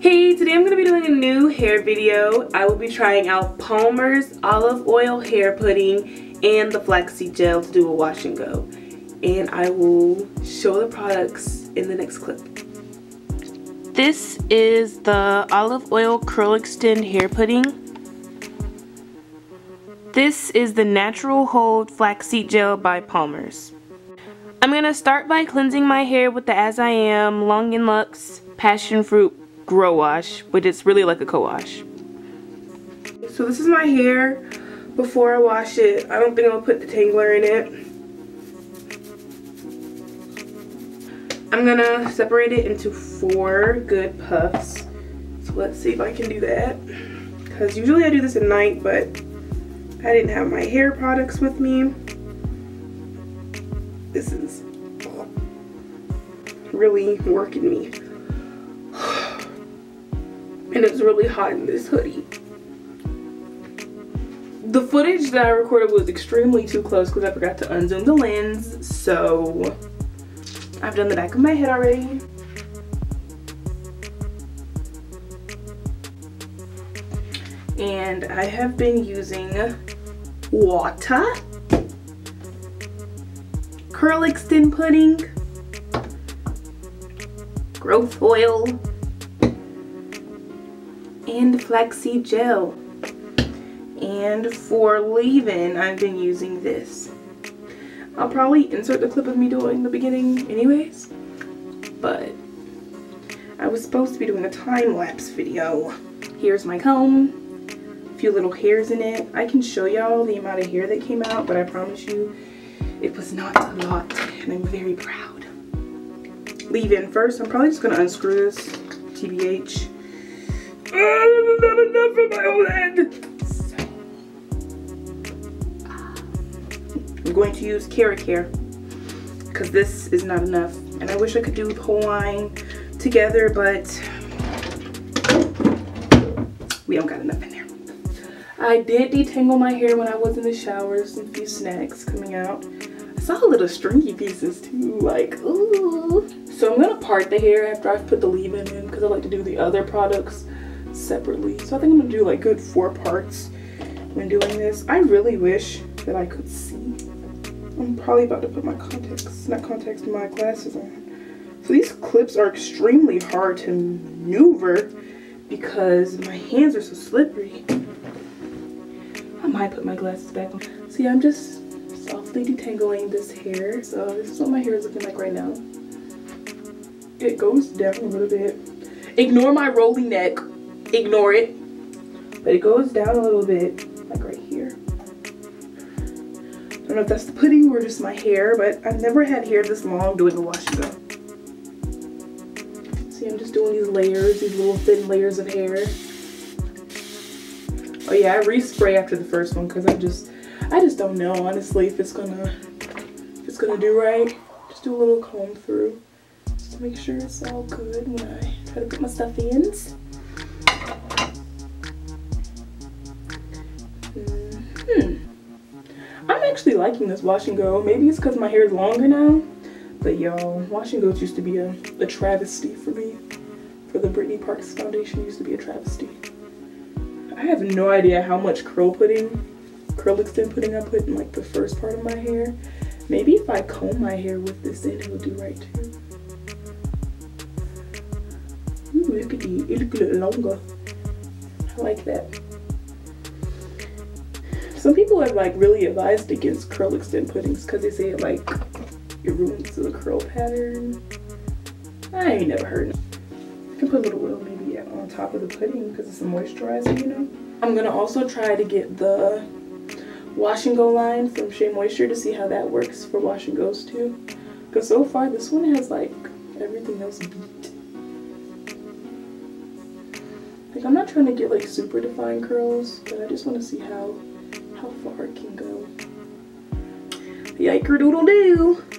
Hey, today I'm going to be doing a new hair video. I will be trying out Palmer's olive oil hair pudding and the flaxseed gel to do a wash and go. And I will show the products in the next clip. This is the olive oil curl extend hair pudding. This is the natural hold flaxseed gel by Palmer's. I'm going to start by cleansing my hair with the As I Am Long and Luxe Passion Fruit Grow Wash, but it's really like a co-wash. So this is my hair before I wash it. I don't think I'm going to put detangler in it. I'm going to separate it into 4 good puffs. So let's see if I can do that. Because usually I do this at night, but I didn't have my hair products with me. This is really working me. And it's really hot in this hoodie. The footage that I recorded was extremely too close because I forgot to unzoom the lens. So I've done the back of my head already. And I have been using water, curl extend pudding, growth oil, and flaxseed gel. And for leave-in, I've been using this. I'll probably insert the clip of me doing the beginning anyways, but I was supposed to be doing a time-lapse video. Here's my comb, a few little hairs in it. I can show y'all the amount of hair that came out, but I promise you it was not a lot, and I'm very proud. Leave-in first. I'm probably just gonna unscrew this, TBH. Not enough for my own head. So, I'm going to use carrot hair because this is not enough, and I wish I could do the whole line together, but we don't got enough in there. I did detangle my hair when I was in the shower. Some few snags coming out. I saw little stringy pieces too, like ooh. So I'm gonna part the hair after I've put the leave-in in because I like to do the other products separately. So I think I'm gonna do like good 4 parts when doing this. I really wish that I could see. I'm probably about to put my my glasses on. So these clips are extremely hard to maneuver because my hands are so slippery. I might put my glasses back on. See, I'm just softly detangling this hair. So this is what my hair is looking like right now. It goes down a little bit. Ignore my rolling neck. Ignore it. But it goes down a little bit, like right here. I don't know if that's the pudding or just my hair, but I've never had hair this long doing a wash and go. See, I'm just doing these layers, these little thin layers of hair. Oh yeah, I respray after the first one because I just don't know honestly if it's gonna do right. Just do a little comb through just to make sure it's all good when I try to put my stuff in. I'm actually liking this wash and go. Maybe it's because my hair is longer now, but y'all, wash and goes used to be a travesty for me. For the Britney Parks Foundation, used to be a travesty. I have no idea how much curl extend pudding I put in like the first part of my hair. Maybe if I comb my hair with this in, it will do right too. Ooh, it look a little longer. I like that. Some people have like really advised against curl extend puddings because they say it ruins the curl pattern. I ain't never heard of it. I can put a little oil maybe on top of the pudding because it's a moisturizer, you know. I'm gonna also try to get the wash and go line from Shea Moisture to see how that works for wash and goes too. Because so far this one has like everything else beat. Like I'm not trying to get like super defined curls, but I just want to see how far it can go. Yiker doodle doo!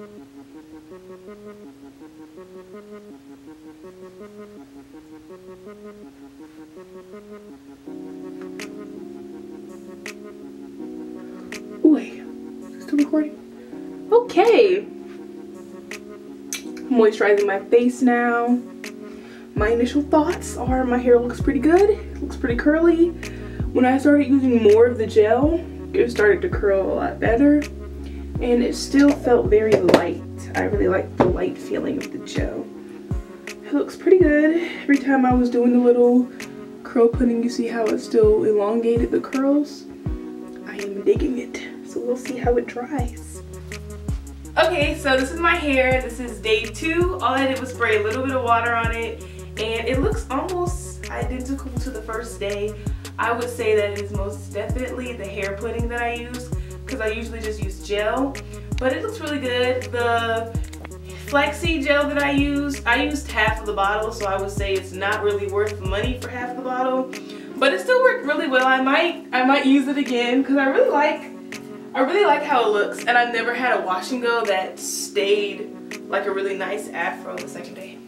Wait, still recording? Okay. Moisturizing my face now. My initial thoughts are my hair looks pretty good. It looks pretty curly. When I started using more of the gel, it started to curl a lot better. And it still felt very light. I really like the light feeling of the gel. It looks pretty good. Every time I was doing the little curl pudding, you see how it still elongated the curls? I am digging it. So we'll see how it dries. Okay, so this is my hair. This is day 2. All I did was spray a little bit of water on it, and it looks almost identical to the first day. I would say that it is most definitely the hair pudding that I use, because I usually just use gel, but it looks really good. The flaxseed gel that I used half of the bottle, so I would say it's not really worth the money for half the bottle, but it still worked really well. I might use it again because I really like how it looks, and I've never had a wash and go that stayed like a really nice afro the second day.